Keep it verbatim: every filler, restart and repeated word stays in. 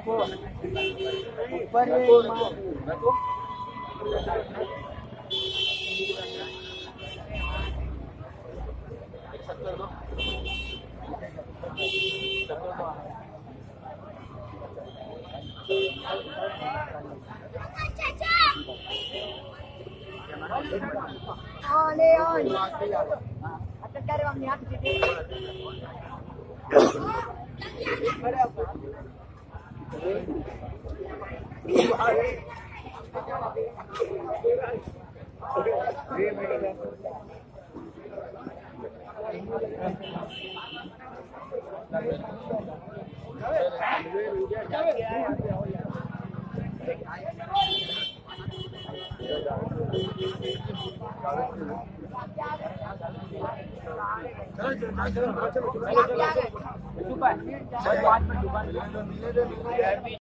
ऊपर on on akan cari orang niat di sini चलो चलो चलो चलो